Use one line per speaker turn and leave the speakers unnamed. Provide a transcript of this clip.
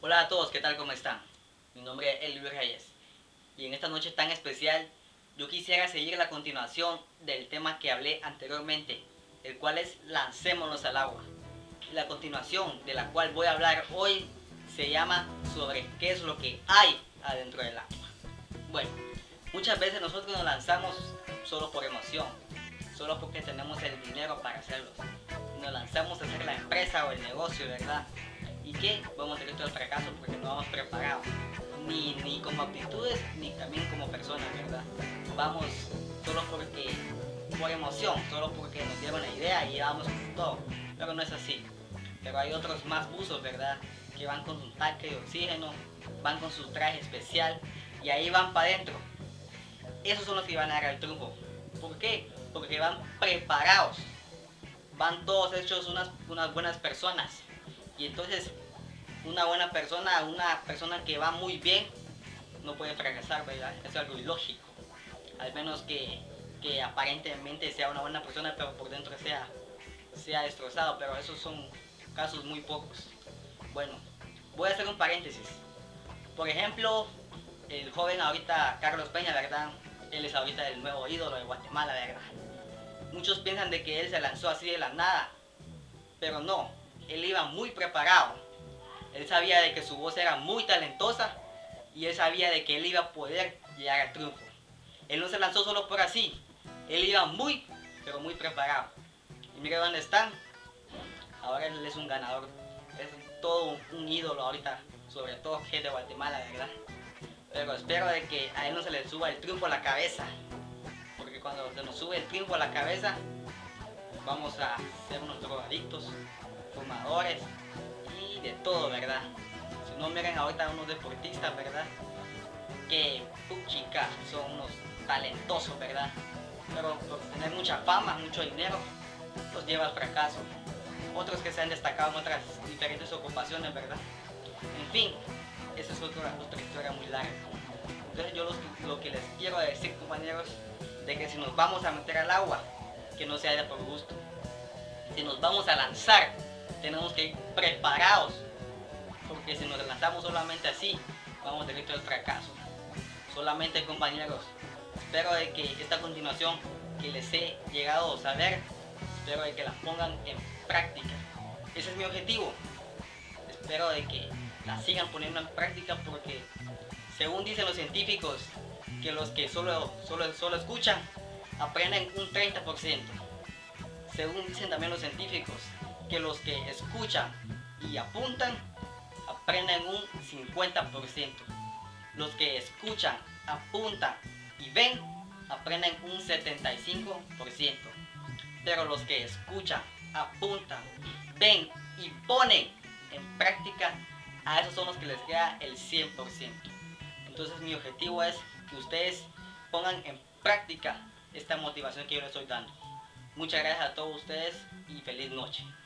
Hola a todos, ¿qué tal? ¿Cómo están? Mi nombre es Elvio Reyes y en esta noche tan especial yo quisiera seguir la continuación del tema que hablé anteriormente, el cual es lancémonos al agua. Y la continuación de la cual voy a hablar hoy se llama sobre qué es lo que hay adentro del agua. Bueno, muchas veces nosotros nos lanzamos solo por emoción, solo porque tenemos el dinero para hacerlo. Nos lanzamos a hacer la empresa o el negocio, ¿verdad? ¿Y qué? Vamos directo al fracaso porque no vamos preparados, ni como aptitudes, ni también como personas, ¿verdad? Vamos solo por emoción, solo porque nos dieron la idea y vamos con todo, pero no es así. Pero hay otros más buzos, ¿verdad? Que van con su tanque de oxígeno, van con su traje especial y ahí van para adentro. Esos son los que van a dar el triunfo. ¿Por qué? Porque van preparados, van todos hechos unas buenas personas. Y entonces una persona que va muy bien, no puede fracasar, ¿verdad? Es algo ilógico. Al menos que aparentemente sea una buena persona, pero por dentro sea destrozado. Pero esos son casos muy pocos. Bueno, voy a hacer un paréntesis. Por ejemplo, el joven ahorita, Carlos Peña, ¿verdad? Él es ahorita el nuevo ídolo de Guatemala, ¿verdad? Muchos piensan de que él se lanzó así de la nada, pero no, él iba muy preparado. Él sabía de que su voz era muy talentosa y él sabía de que él iba a poder llegar al triunfo. Él no se lanzó solo por así, él iba muy, pero muy preparado. Y mire dónde están, ahora él es un ganador, es todo un ídolo ahorita, sobre todo que es de Guatemala, ¿verdad? Pero espero de que a él no se le suba el triunfo a la cabeza, porque cuando se nos sube el triunfo a la cabeza, vamos a ser unos drogadictos, fumadores y de todo, ¿verdad? Si no, miren ahorita unos deportistas, ¿verdad? Que, puchica, son unos talentosos, ¿verdad? Pero por tener mucha fama, mucho dinero, los lleva al fracaso. Otros que se han destacado en otras diferentes ocupaciones, ¿verdad? En fin, esa es otra historia muy larga. Entonces yo lo que les quiero decir, compañeros, de que si nos vamos a meter al agua, que no sea de por gusto. Si nos vamos a lanzar, tenemos que ir preparados, porque si nos lanzamos solamente así, vamos directo al fracaso. Solamente, compañeros, espero de que esta continuación que les he llegado a saber, espero de que la pongan en práctica. Ese es mi objetivo. Espero de que la sigan poniendo en práctica porque según dicen los científicos, que los que solo escuchan aprenden un 30%. Según dicen también los científicos, que los que escuchan y apuntan aprenden un 50%. Los que escuchan, apuntan y ven aprenden un 75%. Pero los que escuchan, apuntan, ven y ponen en práctica, a esos son los que les queda el 100%. Entonces mi objetivo es que ustedes pongan en práctica esta motivación que yo les estoy dando. Muchas gracias a todos ustedes y feliz noche.